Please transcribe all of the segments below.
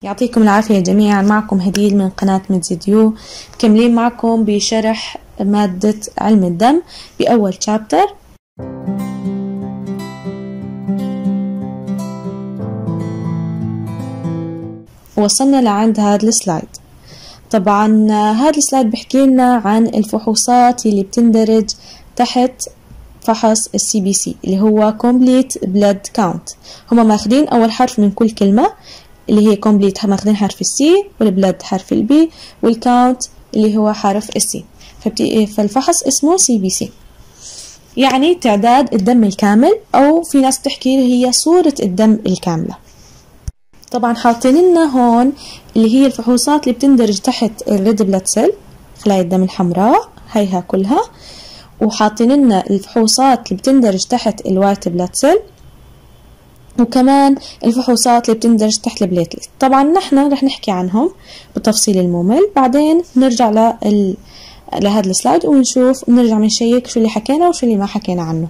يعطيكم العافية جميعا. معكم هديل من قناة ميدزيديو، مكملين معكم بشرح مادة علم الدم بأول شابتر. وصلنا لعند هذا السلايد. طبعا هذا السلايد بحكي لنا عن الفحوصات اللي بتندرج تحت فحص CBC اللي هو Complete Blood Count. هما ماخدين أول حرف من كل كلمة اللي هي Complete، ماخدين حرف C، والبلد حرف B، والكاونت اللي هو حرف C. فالفحص اسمه CBC، يعني تعداد الدم الكامل، أو في ناس تحكي هي صورة الدم الكاملة. طبعا حاطين لنا هون اللي هي الفحوصات اللي بتندرج تحت الريد بلاد سيل، خلايا الدم الحمراء هيها كلها، وحاطين لنا الفحوصات اللي بتندرج تحت الوايت بلاد سيل، وكمان الفحوصات اللي بتندرج تحت البليتلت. طبعا نحن رح نحكي عنهم بالتفصيل الممل، بعدين نرجع لهذا السلايد ونشوف، نرجع نشيك شو اللي حكينا وشو اللي ما حكينا عنه.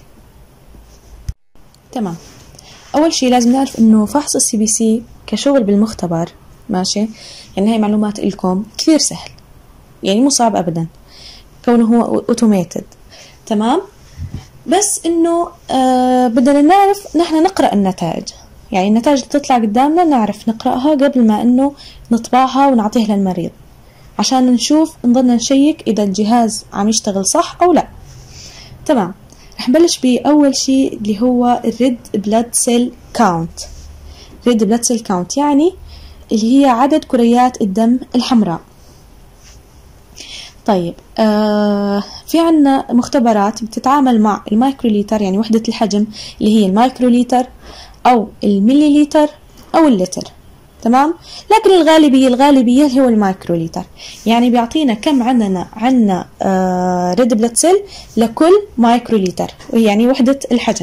تمام. أول شيء لازم نعرف إنه فحص CBC كشغل بالمختبر، ماشي، يعني هاي معلومات إلكم كثير سهل، يعني مو صعب أبدا كونه هو أوتوميتد. تمام، بس إنه بدنا نعرف نحن نقرأ النتائج، يعني النتائج اللي تطلع قدامنا نعرف نقرأها قبل ما إنه نطبعها ونعطيها للمريض، عشان نشوف نضلنا نشيك إذا الجهاز عم يشتغل صح أو لا. تمام، رح نبلش بأول شيء اللي هو الريد بلاد سيل كاونت. ريد بلاد سيل كاونت يعني اللي هي عدد كريات الدم الحمراء. طيب، في عنا مختبرات بتتعامل مع المايكروليتر، يعني وحدة الحجم اللي هي المايكروليتر أو المليليتر أو اللتر. تمام، لكن الغالبية اللي هو المايكروليتر، يعني بيعطينا كم عنا ريد بلاد سيل لكل مايكروليتر، يعني وحدة الحجم.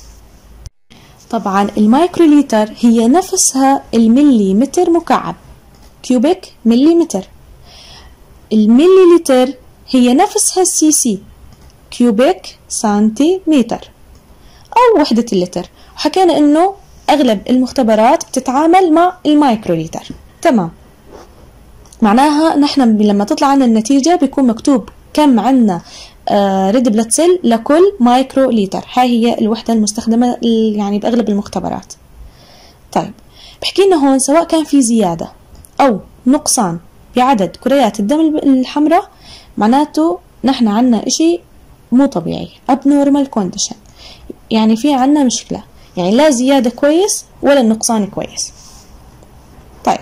طبعا المايكروليتر هي نفسها المليمتر مكعب، كيوبيك مليمتر. المليليتر هي نفسها CC، كيوبيك سنتيمتر، أو وحدة اللتر. وحكينا إنه أغلب المختبرات بتتعامل مع المايكروليتر. تمام، معناها نحن لما تطلع عنا النتيجة بيكون مكتوب كم عنا ريد بلاد سيل لكل مايكروليتر. هاي هي الوحدة المستخدمة يعني بأغلب المختبرات. طيب، بحكي لنا هون سواء كان في زيادة أو نقصان بعدد كريات الدم الحمراء، معناته نحن عنا إشي مو طبيعي، abnormal condition، يعني في عنا مشكلة، يعني لا زيادة كويس ولا النقصان كويس. طيب،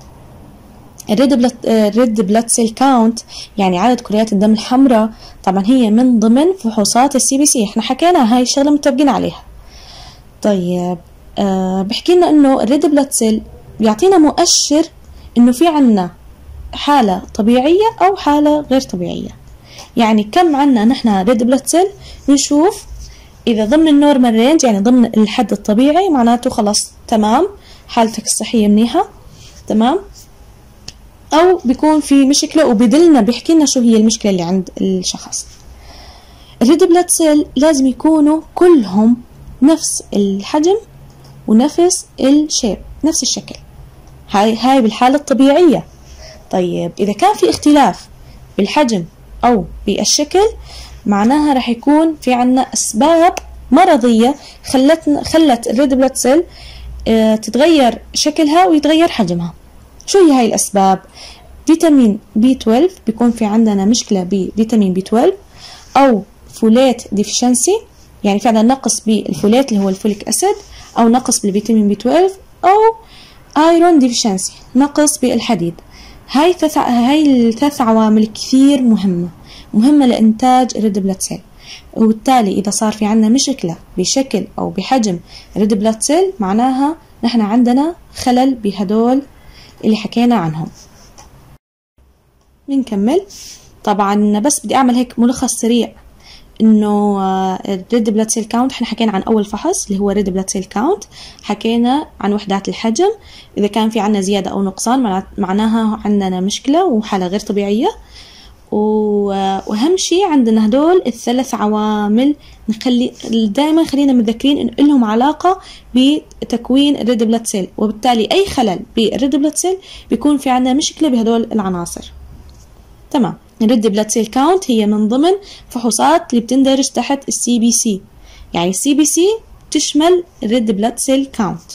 الريد بلاد سيل كاونت يعني عدد كريات الدم الحمراء، طبعا هي من ضمن فحوصات CBC، احنا حكينا هاي الشغلة متفقين عليها. طيب، بحكي لنا انه الريد بلاد سيل بيعطينا مؤشر انه في عنا حالة طبيعية او حالة غير طبيعية، يعني كم عنا نحن ريد بلاد سيل، نشوف إذا ضمن النورمال رينج، يعني ضمن الحد الطبيعي، معناته خلاص تمام، حالتك الصحية منيحة. تمام، أو بيكون في مشكلة وبدلنا بيحكي لنا شو هي المشكلة اللي عند الشخص. الريد بلاد سيل لازم يكونوا كلهم نفس الحجم ونفس الشيب، نفس الشكل. هاي بالحالة الطبيعية. طيب، إذا كان في اختلاف بالحجم أو بالشكل، معناها رح يكون في عنا أسباب مرضية خلت الريد بلاد سيل تتغير شكلها ويتغير حجمها. شو هي هاي الأسباب؟ فيتامين B12، بيكون في عندنا مشكلة بفيتامين B12، أو فوليت ديفيشنسي، يعني في عندنا نقص بالفوليت اللي هو الفوليك أسيد، أو نقص بالفيتامين B12، أو ايرون ديفيشنسي، نقص بالحديد. هاي الثلاث عوامل كثير مهمة لإنتاج الريد بلاد سيل، وبالتالي إذا صار في عنا مشكلة بشكل أو بحجم الريد بلاد سيل، معناها نحن عندنا خلل بهدول اللي حكينا عنهم. بنكمل. طبعا بس بدي أعمل هيك ملخص سريع، إنه الريد بلاد سيل كاونت احنا حكينا عن أول فحص اللي هو ريد بلاد سيل كاونت، حكينا عن وحدات الحجم، إذا كان في عنا زيادة أو نقصان معناها عندنا مشكلة وحالة غير طبيعية. وأهم شيء عندنا هدول الثلاث عوامل نخلي دائما خلينا متذكرين إن لهم علاقة بتكوين الريد بلاد سيل، وبالتالي أي خلل بالريد بلاد سيل بيكون في عندنا مشكلة بهدول العناصر. تمام. الريد بلاد سيل كاونت هي من ضمن فحوصات اللي بتندرج تحت السي بي سي، يعني السي بي سي تشمل الريد بلاد سيل كاونت.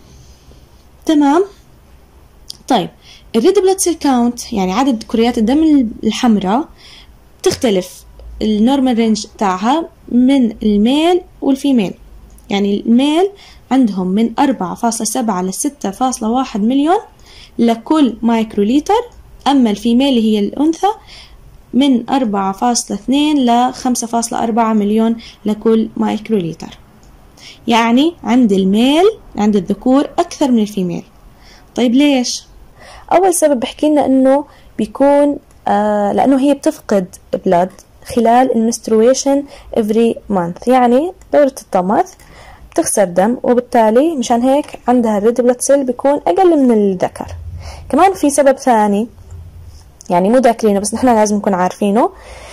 تمام. طيب الريد بلاد سيل كاونت يعني عدد كريات الدم الحمراء بتختلف النورمال رينج تاعها من الميل والفيميل. يعني الميل عندهم من 4.7 ل 6.1 مليون لكل مايكروليتر، أما الفيميل اللي هي الأنثى من 4.2 ل 5.4 مليون لكل مايكروليتر. يعني عند الميل عند الذكور أكثر من الفيميل. طيب ليش؟ أول سبب بحكي لنا إنه بيكون لأنه هي بتفقد بلاد خلال المنسترويشن every month، يعني دورة الطمث بتخسر دم، وبالتالي مشان هيك عندها الريد بلاد سيل بيكون أقل من الذكر. كمان في سبب ثاني يعني مو ذاكرينه بس نحن لازم نكون عارفينه.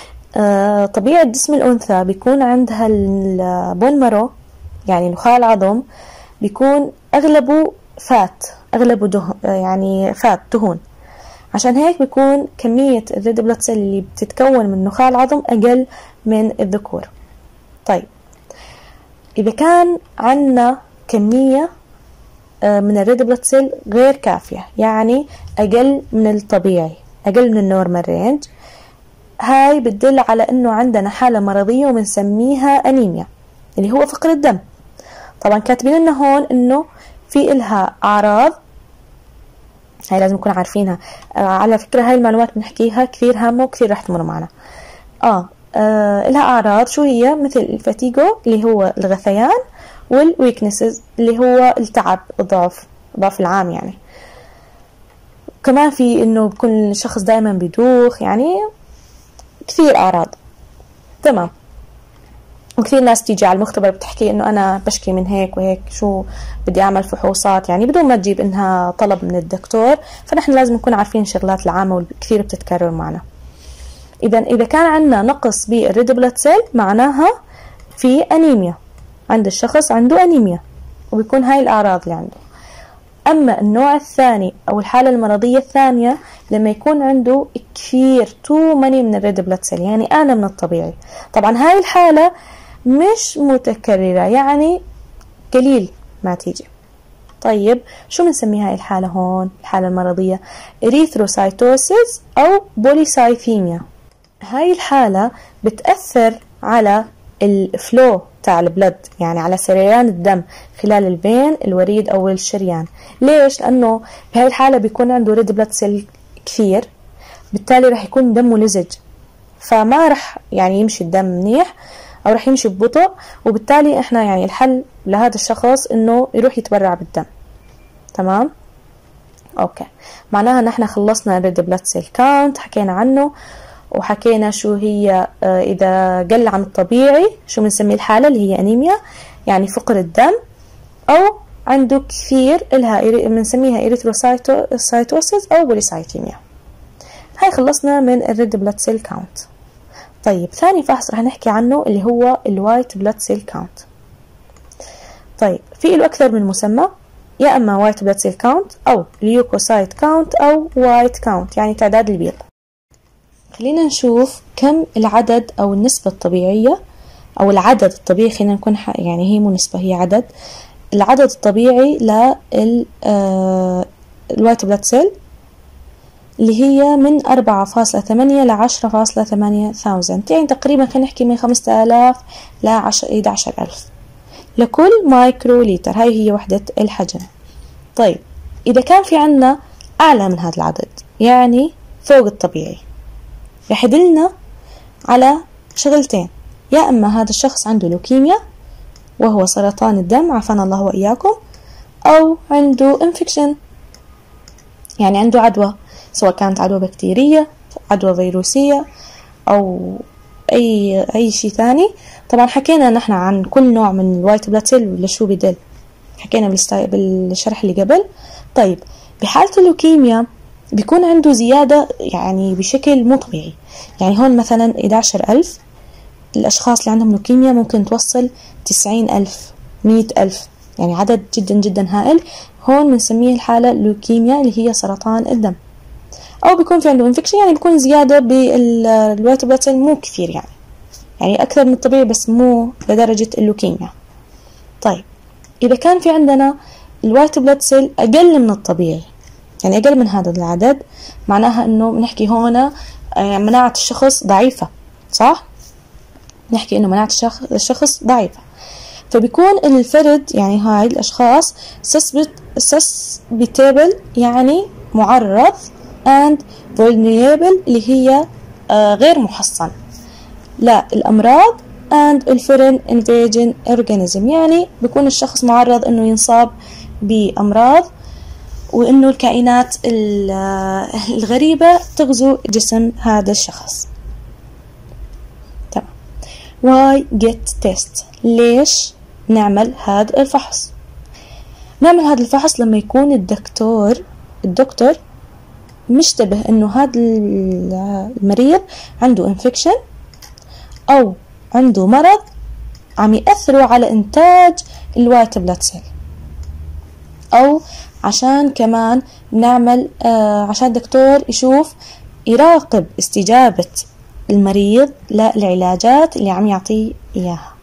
طبيعة جسم الأنثى بيكون عندها البون مارو يعني نخاع العظم بيكون أغلبه فات، أغلبه دهون، يعني فات دهون، عشان هيك بيكون كمية الريد بلاد سيل اللي بتتكون من نخاع العظم أقل من الذكور. طيب إذا كان عنا كمية من الريد بلاد سيل غير كافية، يعني أقل من الطبيعي، أقل من النورمال رينج، هاي بتدل على إنه عندنا حالة مرضية وبنسميها أنيميا اللي هو فقر الدم. طبعا كاتبين لنا هون إنه في إلها أعراض، هاي لازم نكون عارفينها. على فكرة هاي المعلومات بنحكيها كثير هامة وكثير رح تمر معنا. إلها أعراض شو هي؟ مثل الفاتيجو اللي هو الغثيان، والويكنسز اللي هو التعب، الضعف العام يعني. كمان في إنه بكون الشخص دائما بيدوخ، يعني كثير أعراض. تمام. وكثير ناس تيجي على المختبر بتحكي إنه أنا بشكي من هيك وهيك، شو بدي أعمل فحوصات، يعني بدون ما تجيب إنها طلب من الدكتور. فنحن لازم نكون عارفين الشغلات العامة والكثير بتتكرر معنا. إذا كان عندنا نقص بالريد بلاد سيل معناها في أنيميا، عند الشخص عنده أنيميا، وبيكون هاي الأعراض اللي عنده. أما النوع الثاني أو الحالة المرضية الثانية لما يكون عنده كثير too many من الريد بلاد سيل، يعني أعلى من الطبيعي. طبعا هاي الحالة مش متكررة، يعني قليل ما تيجي. طيب شو بنسمي هاي الحالة هون؟ الحالة المرضية إريثروسايتوسيس أو بوليسايثيميا. هاي الحالة بتأثر على الفلو تاع البلد، يعني على سريان الدم خلال الفين، الوريد أو الشريان. ليش؟ لأنه بهاي الحالة بيكون عنده ريد بلاد سيل كثير، بالتالي رح يكون دمه لزج، فما رح يعني يمشي الدم منيح أو رح يمشي ببطء، وبالتالي إحنا يعني الحل لهذا الشخص إنه يروح يتبرع بالدم. تمام؟ أوكي، معناها نحن خلصنا الريد بلاد سيل كاونت، حكينا عنه وحكينا شو هي إذا قل عن الطبيعي شو بنسمي الحالة اللي هي أنيميا، يعني فقر الدم، أو عنده كثير إلها بنسميها إريثروسايتوسيس أو بوليسايتيميا. هاي خلصنا من الريد بلاد سيل كاونت. طيب ثاني فحص رح نحكي عنه اللي هو الوايت بلاد سيل كاونت. طيب في له أكثر من مسمى، يا أما وايت بلاد سيل كاونت أو ليوكوسايت كاونت أو وايت كاونت، يعني تعداد البيض. خلينا نشوف كم العدد أو النسبة الطبيعية أو العدد الطبيعي، خلينا نكون يعني هي مو نسبة، هي عدد. العدد الطبيعي للوايت بلاد سيل اللي هي من 4.8 ل 10.8 thousand، يعني تقريبا خلينا نحكي من 5000 ل 11,000 لكل مايكرو لتر. هاي هي وحدة الحجم. طيب إذا كان في عنا أعلى من هذا العدد، يعني فوق الطبيعي، رح يدلنا على شغلتين: يا أما هذا الشخص عنده لوكيميا وهو سرطان الدم، عافانا الله وإياكم، أو عنده انفكشن، يعني عنده عدوى، سواء كانت عدوى بكتيرية، عدوى فيروسية، أو أي شيء ثاني. طبعا حكينا نحن عن كل نوع من الوايت بلاد سيل لشو بدل، حكينا بالشرح اللي قبل. طيب بحالة اللوكيميا بيكون عنده زيادة يعني بشكل مو طبيعي. يعني هون مثلا 11,000 الأشخاص اللي عندهم لوكيميا ممكن توصل 90,000 100,000، يعني عدد جدا جدا هائل. هون بنسميه الحالة لوكيميا اللي هي سرطان الدم. أو بيكون في عنده انفكشن، يعني بيكون زيادة بالوايت بلاد سيل مو كثير، يعني أكثر من الطبيعي بس مو لدرجة اللوكيميا. طيب إذا كان في عندنا الوايت بلاد سيل أقل من الطبيعي، يعني أقل من هذا العدد، معناها إنه بنحكي هون مناعة الشخص ضعيفة، صح؟ نحكي إنه مناعة الشخص ضعيفة. فبيكون الفرد، يعني هاي الأشخاص susceptible يعني معرض، and vulnerable اللي هي غير محصن للأمراض، and الفورين invasion organism يعني بيكون الشخص معرض إنه ينصاب بأمراض، وإنه الكائنات الغريبة تغزو جسم هذا الشخص. تمام. why get test؟ ليش نعمل هذا الفحص؟ نعمل هذا الفحص لما يكون الدكتور مشتبه إنه هذا المريض عنده انفكشن أو عنده مرض عم يأثروا على إنتاج الوايت بلاد سيل، أو عشان كمان نعمل عشان الدكتور يراقب استجابة المريض للعلاجات اللي عم يعطيه إياها.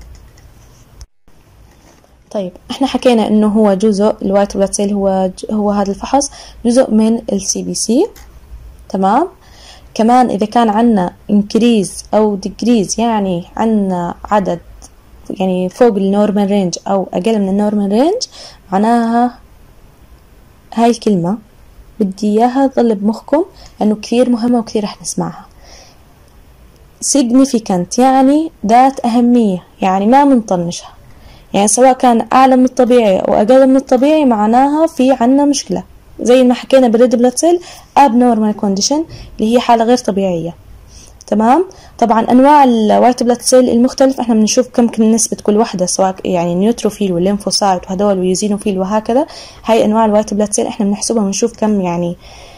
طيب احنا حكينا انه هو جزء الوايت بلاد سيل، هو هذا الفحص جزء من الCBC. تمام. كمان اذا كان عنا increase او decrease، يعني عنا عدد يعني فوق النورمال رينج او اقل من النورمال رينج، معناها هاي الكلمة بدي اياها تظل بمخكم لانه كثير مهمة وكثير رح نسمعها. significant يعني ذات اهمية، يعني ما منطنشها، يعني سواء كان أعلى من الطبيعي أو أقل من الطبيعي معناها في عنا مشكلة، زي ما حكينا بالريد بلاد سيل abnormal condition اللي هي حالة غير طبيعية. تمام. طبعا أنواع الوايت بلاد سيل المختلف احنا بنشوف كم نسبة كل واحدة، سواء يعني نيوتروفيل والليمفوسايت وهدول ويوزينوفيل وهكذا. هاي أنواع الوايت بلاد سيل احنا بنحسبها ونشوف كم يعني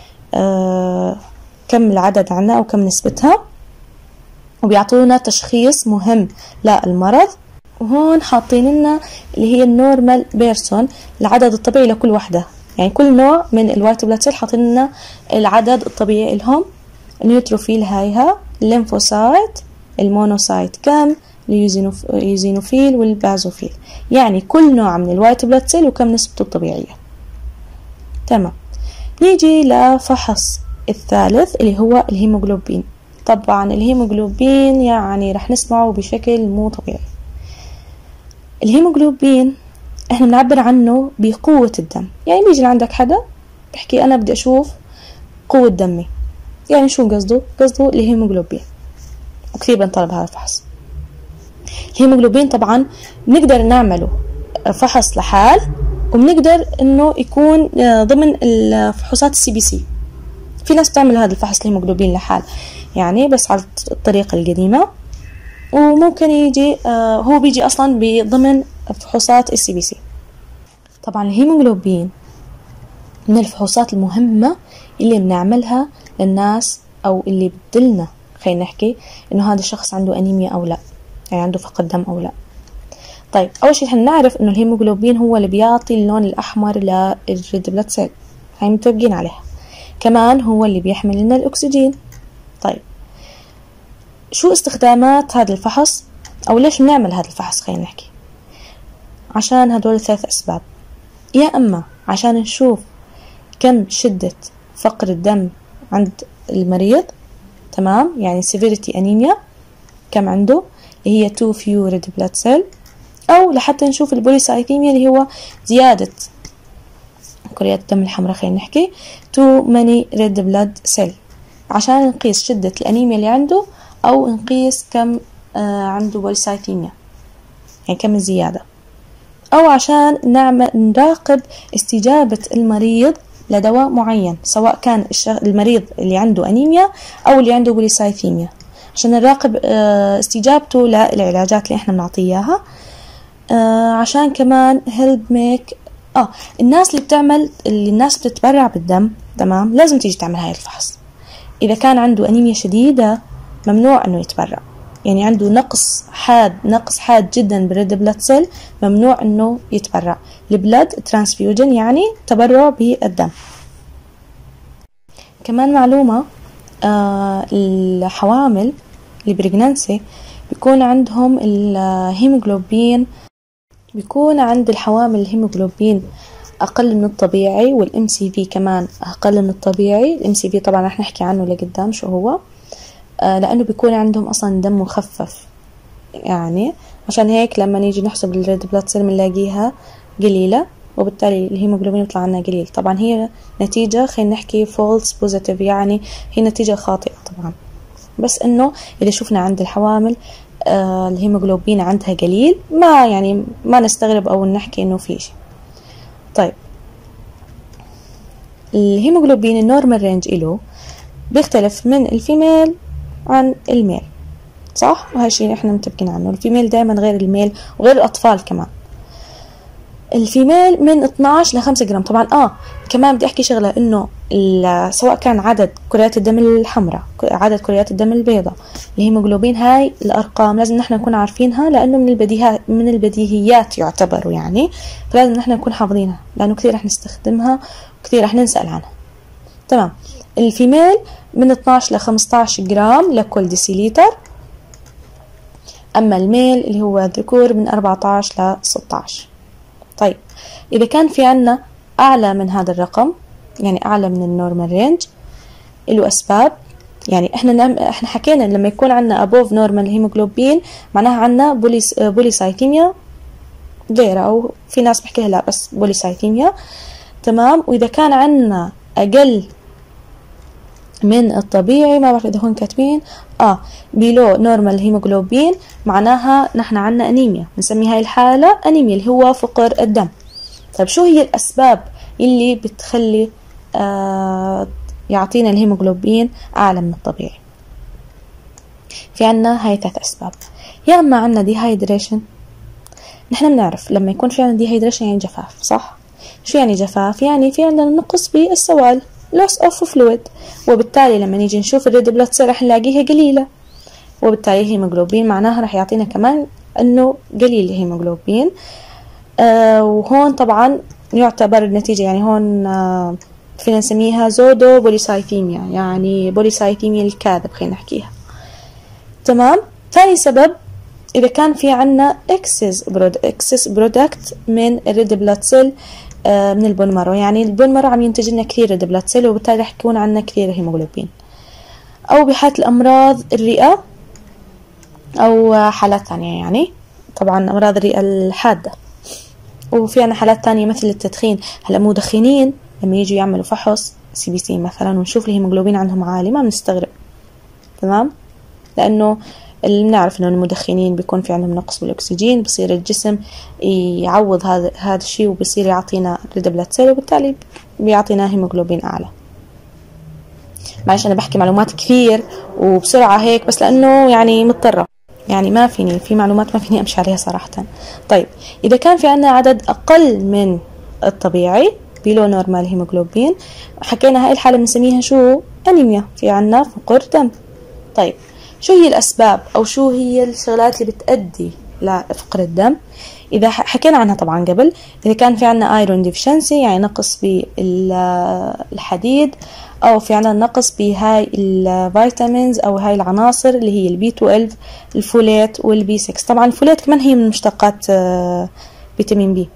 كم العدد عنا أو كم نسبتها، وبيعطونا تشخيص مهم للمرض. وهون حاطين لنا اللي هي النورمال بيرسون، العدد الطبيعي لكل وحدة، يعني كل نوع من الوايت بلاد سيل حاطين لنا العدد الطبيعي لهم. النيوتروفيل هايها، الليمفوسايت، المونوسايت كم، اليوزينوفيل والبازوفيل، يعني كل نوع من الوايت بلاد سيل وكم نسبته الطبيعية. تمام. نيجي لفحص الثالث اللي هو الهيموغلوبين. طبعا الهيموغلوبين يعني رح نسمعه بشكل مو طبيعي. الهيموغلوبين احنا بنعبر عنه بقوة الدم، يعني بيجي عندك حدا بحكي انا بدي اشوف قوة دمي، يعني شو قصده الهيموغلوبين، وكثير بنطلب هذا الفحص. الهيموغلوبين طبعا بنقدر نعمله فحص لحال، وبنقدر انه يكون ضمن الفحوصات الCBC. في ناس بتعمل هذا الفحص الهيموغلوبين لحال، يعني بس على الطريقة القديمة، وممكن يجي هو بيجي أصلا بضمن فحوصات الCBC. طبعا الهيموغلوبين من الفحوصات المهمة اللي بنعملها للناس أو اللي بدلنا، خلينا نحكي إنه هذا الشخص عنده أنيميا أو لا، يعني عنده فقد دم أو لا. طيب أول شيء هنعرف إنه الهيموغلوبين هو اللي بيعطي اللون الأحمر للريد بلاد سيل، هاي متفقين عليها. كمان هو اللي بيحمل لنا الأكسجين. طيب شو استخدامات هذا الفحص أو ليش بنعمل هذا الفحص؟ خلينا نحكي عشان هدول 3 أسباب. يا أما عشان نشوف كم شدة فقر الدم عند المريض، تمام، يعني severity anemia كم عنده اللي هي too few red blood cell، أو لحتى نشوف البوليسايثيميا اللي هو زيادة كريات الدم الحمراء، خلينا نحكي too many red blood cell، عشان نقيس شدة الأنيميا اللي عنده أو نقيس كم عنده بوليسايثيميا، يعني كم الزيادة، أو عشان نراقب استجابة المريض لدواء معين، سواء كان المريض اللي عنده أنيميا أو اللي عنده بوليسايثيميا، عشان نراقب استجابته للعلاجات اللي احنا بنعطيها. عشان كمان help make الناس الناس بتتبرع بالدم، تمام، لازم تيجي تعمل هاي الفحص. إذا كان عنده أنيميا شديدة ممنوع إنه يتبرع، يعني عنده نقص حاد جدا بالريد بلاد سيل، ممنوع إنه يتبرع. البلاد ترانسفيوجن يعني تبرع بالدم. كمان معلومة، الحوامل البريجنانسي بيكون عندهم الهيموغلوبين، بيكون عند الحوامل الهيموغلوبين أقل من الطبيعي، والام سي في كمان أقل من الطبيعي. الام سي في طبعا رح نحكي عنه لقدام شو هو، لأنه بيكون عندهم أصلا دم مخفف، يعني عشان هيك لما نيجي نحسب الريد بلاد سيل بنلاقيها قليلة، وبالتالي الهيموغلوبين يطلع عنا قليل. طبعا هي نتيجة، خلينا نحكي فولس بوزيتيف، يعني هي نتيجة خاطئة طبعا، بس إنه إذا شفنا عند الحوامل الهيموغلوبين عندها قليل، ما نستغرب أو نحكي إنه في شيء. طيب الهيموغلوبين النورمال رينج إله بيختلف من الفيميل عن الميل، صح؟ وهذا الشيء احنا متفقين عنه. الفيميل دائما غير الميل وغير الأطفال كمان. الفيميل من 12 ل 5 جرام. طبعا كمان بدي احكي شغله، انه سواء كان عدد كريات الدم الحمراء، عدد كريات الدم البيضاء، الهيموغلوبين، هاي الارقام لازم نحن نكون عارفينها، لانه من البديهيات يعتبروا، يعني فلازم نحن نكون حافظينها، لانه كثير رح نستخدمها وكثير رح نسأل عنها. تمام. الفيميل من 12 ل 15 جرام لكل ديسيليتر، اما الميل اللي هو الذكور من 14 ل 16. طيب إذا كان في عنا أعلى من هذا الرقم، يعني أعلى من النورمال رينج، له أسباب. يعني إحنا حكينا لما يكون عنا above normal hemoglobin معناها عنا بوليسايتيميا غيره، أو في ناس بحكيها لا بس بوليسايتيميا، تمام. وإذا كان عنا أقل من الطبيعي، ما بعرف إذا هون كاتبين below normal hemoglobin، معناها نحن عنا أنيميا، نسمي هاي الحالة أنيميا اللي هو فقر الدم. طيب شو هي الأسباب اللي بتخلي يعطينا الهيموغلوبين أعلى من الطبيعي؟ في عنا هاي 3 أسباب. يا أما عنا ديهايدريشن، نحن بنعرف لما يكون في عنا ديهايدريشن يعني جفاف، صح؟ شو يعني جفاف؟ يعني في عنا نقص بالسوائل، loss of fluid، وبالتالي لما نيجي نشوف الريد بلاد سيل رح نلاقيها قليلة، وبالتالي الهيموغلوبين معناها رح يعطينا كمان انه قليل الهيموغلوبين. وهون طبعا يعتبر النتيجة، يعني هون فينا نسميها زودو بوليسايثيميا، يعني بوليسايثيميا الكاذب، خلينا نحكيها. تمام. ثاني سبب، إذا كان في عنا excess برودكت من الريد بلاد سيل من البون مارو، يعني البون مارو عم ينتج لنا كثير ريد بلاد سيل، وبالتالي رح يكون عنا كثير هيموغلوبين. أو بحالة الأمراض الرئة، أو حالات ثانية، يعني طبعا أمراض الرئة الحادة. وفي عنا حالات تانية مثل التدخين. هلا مدخنين لما يجوا يعملوا فحص CBC مثلا ونشوف الهيموغلوبين عندهم عالي ما بنستغرب، تمام، لأنه اللي بنعرف إنه المدخنين بيكون في عندهم نقص بالأكسجين، بصير الجسم يعوض هذا الشيء، وبصير يعطينا ريد بلاد سيل، وبالتالي بيعطينا هيموغلوبين أعلى. معلش أنا بحكي معلومات كثير وبسرعة هيك، بس لأنه يعني مضطرة، يعني ما فيني في معلومات ما فيني أمشي عليها صراحة. طيب إذا كان في عنا عدد أقل من الطبيعي بيلو نورمال هيموغلوبين، حكينا هاي الحالة بنسميها شو؟ أنيميا، في عنا فقر دم. طيب شو هي الأسباب أو شو هي الشغلات اللي بتأدي لفقر الدم؟ إذا حكينا عنها طبعا قبل، إذا كان في عنا ايرون ديفشنسي، يعني نقص بالحديد، أو في عنا نقص بهاي الفيتامينز أو هاي العناصر اللي هي البي 12، الفوليت والبي 6. طبعا الفوليت كمان هي من مشتقات فيتامين بي.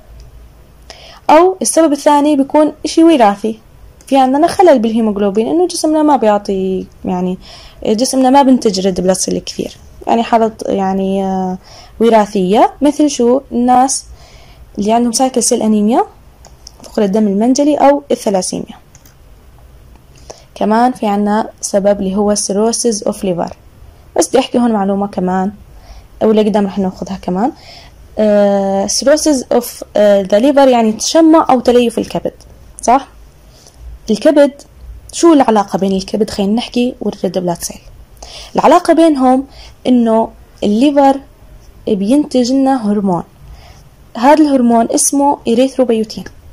أو السبب الثاني بيكون إشي وراثي، في عندنا خلل بالهيموغلوبين، إنه جسمنا ما بيعطي، يعني جسمنا ما بنتج ريد بلاد سيل كثير، يعني حالة يعني وراثية، مثل شو؟ الناس اللي عندهم سايكل سيل أنيميا، فقر الدم المنجلي، أو الثلاسيميا. كمان في عنا سبب اللي هو cirrhosis of liver. بس بدي أحكي هون معلومة كمان، أو لقدام رح ناخذها كمان. cirrhosis of the liver يعني تشمع أو تليف الكبد، صح؟ الكبد، شو العلاقة بين الكبد خلينا نحكي والريد بلاد سيل؟ العلاقة بينهم إنه الليفر بينتج لنا هرمون، هذا الهرمون اسمه إريثروبيوتين،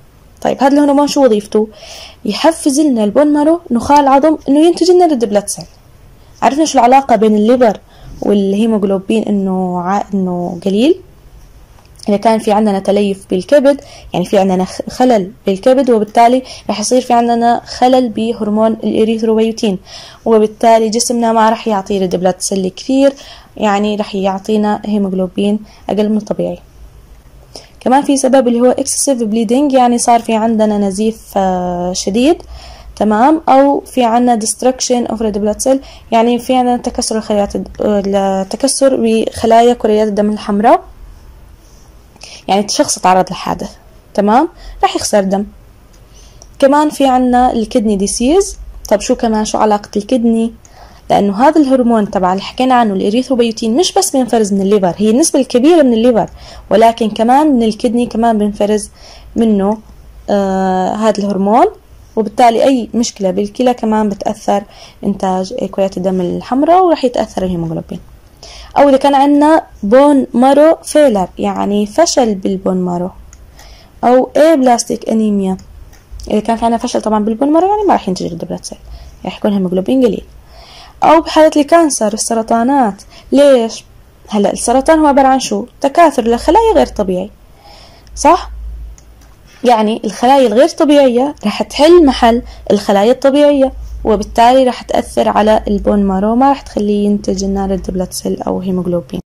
طيب هذا الهرمون شو وظيفته؟ يحفز لنا البون مارو نخاع العظم انه ينتج لنا ريد بلاد سيل. عرفنا شو العلاقة بين الليفر والهيموغلوبين انه قليل؟ إذا كان في عندنا تليف بالكبد يعني في عندنا خلل بالكبد، وبالتالي رح يصير في عندنا خلل بهرمون الإريثروبيوتين، وبالتالي جسمنا ما رح يعطي ريد بلاد سيل كثير، يعني رح يعطينا هيموغلوبين أقل من الطبيعي. كمان في سبب اللي هو excessive bleeding، يعني صار في عندنا نزيف شديد، تمام، أو في عنا destruction of red blood cell، يعني في عنا تكسر تكسر بخلايا كريات الدم الحمراء، يعني شخص تعرض لحادث، تمام، راح يخسر دم. كمان في عنا الكدني ديسيز. طب شو كمان، شو علاقة الكدني؟ لأنه هذا الهرمون تبع اللي حكينا عنه الإريثروبيوتين مش بس بينفرز من الليفر، هي النسبة الكبيرة من الليفر، ولكن كمان من الكدني كمان بينفرز منه هذا الهرمون، وبالتالي أي مشكلة بالكلى كمان بتأثر إنتاج كريات الدم الحمراء وراح يتأثر الهيموغلوبين. أو إذا كان عندنا بون مارو فيلر، يعني فشل بالبون مارو، أو بلاستيك أنيميا، إذا كان في عندنا فشل طبعا بالبون مارو يعني ما راح ينتج ريد بلاد سيل، راح يكون هيموغلوبين قليل. أو بحالة الكانسر، السرطانات. ليش؟ هلا السرطان هو عبارة عن شو؟ تكاثر لخلايا غير طبيعي، صح؟ يعني الخلايا الغير طبيعية راح تحل محل الخلايا الطبيعية، وبالتالي راح تأثر على البون مارو، ما راح تخليه ينتج لنا ريد بلاد سيل أو هيموغلوبين.